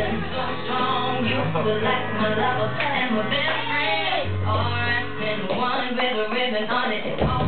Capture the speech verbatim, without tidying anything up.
feeling so strong. You feel like my lover and my best friend. Or I send one with a ribbon on it.